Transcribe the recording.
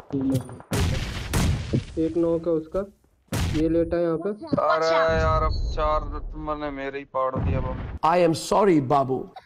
एक नॉक है उसका। ये लेटा है यहाँ पे। अरे यार अब चार मैंने मेरे ही पाड़ दिया बम। I am sorry, Babu.